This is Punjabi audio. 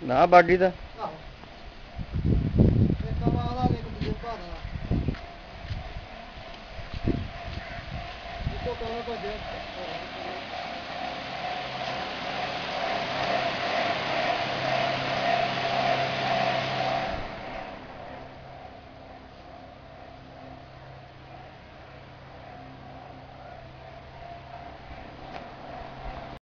ਨਾ ਬਾਡੀ ਦਾ ਆਹੋ ਇੱਕ ਵਾਲਾ ਇੱਕ ਦੂਜੇ ਭਾਅ ਦਾ ਇੱਕੋ ਕਲਰ ਭੱਜਿਆ